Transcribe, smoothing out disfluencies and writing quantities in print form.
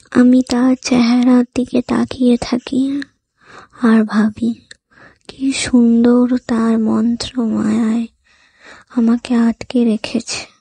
আমি তার চেহারার দিকে তাকিয়ে থাকি আর ভাবি, কি সুন্দর তার মন্ত্র মায়ায় আমাকে আটকে রেখেছে।